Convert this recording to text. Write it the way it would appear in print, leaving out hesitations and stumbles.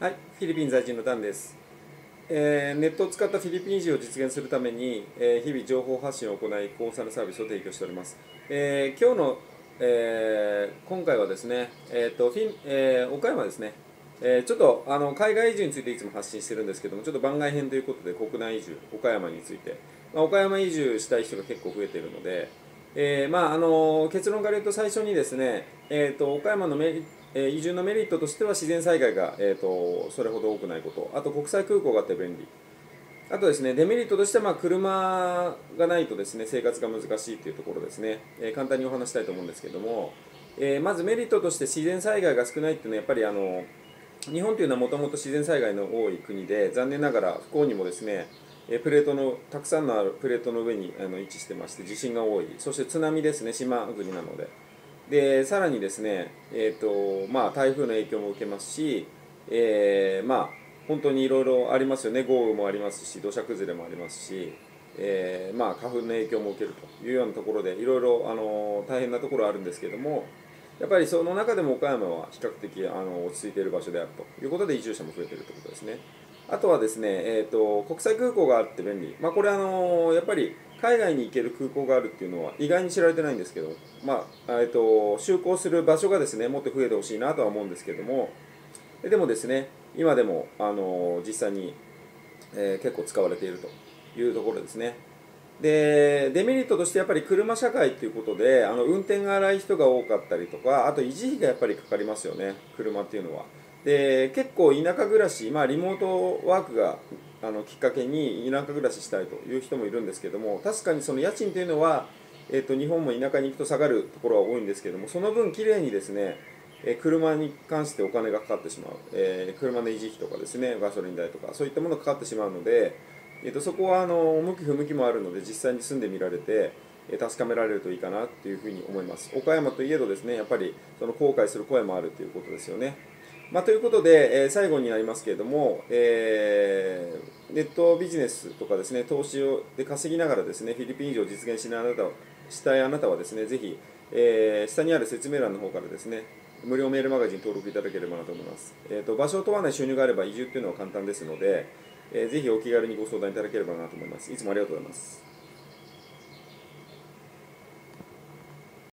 はい、フィリピン在住のダンです。ネットを使ったフィリピン移住を実現するために、日々情報発信を行い、コンサルサービスを提供しております。今日の、今回はですね、岡山ですね、ちょっと海外移住についていつも発信してるんですけども、ちょっと番外編ということで、国内移住、岡山について、岡山移住したい人が結構増えているので、結論から言うと最初にですね、岡山の移住のメリットとしては自然災害が、それほど多くないこと、あと国際空港があって便利、あとですね、デメリットとしては車がないとですね、生活が難しいというところですね、簡単にお話したいと思うんですけども、まずメリットとして自然災害が少ないっていうのはやっぱり日本というのはもともと自然災害の多い国で、残念ながら不幸にもですね、プレートのたくさんのあるプレートの上に位置してまして、地震が多い、そして津波ですね、島国なので、さらにですね、台風の影響も受けますし、本当にいろいろありますよね、豪雨もありますし、土砂崩れもありますし、花粉の影響も受けるというようなところで、いろいろ大変なところはあるんですけども、やっぱりその中でも岡山は比較的落ち着いている場所であるということで移住者も増えているということですね。あとはですね、国際空港があって便利、これやっぱり海外に行ける空港があるっていうのは意外に知られてないんですけど、就航する場所がですねもっと増えてほしいなとは思うんですけども、でもですね、今でも実際に、結構使われているというところですね。でデメリットとしてやっぱり車社会ということで運転が荒い人が多かったりとか、あと維持費がやっぱりかかりますよね、車っていうのは。で結構田舎暮らし、リモートワークがきっかけに田舎暮らししたいという人もいるんですけども、確かにその家賃というのは、日本も田舎に行くと下がるところは多いんですけども、その分きれいにですね、車に関してお金がかかってしまう、車の維持費とかですね、ガソリン代とかそういったものがかかってしまうので、そこは向き不向きもあるので実際に住んでみられて確かめられるといいかなというふうに思います。岡山といえどですね、やっぱりその後悔する声もあるということですよね。ということで、最後になりますけれども、ネットビジネスとかですね、投資で稼ぎながらですね、フィリピン以上実現したいあなたはですね、ぜひ、下にある説明欄の方からですね、無料メールマガジン登録いただければなと思います。場所を問わない収入があれば移住っていうのは簡単ですので、ぜひお気軽にご相談いただければなと思います。いつもありがとうございます。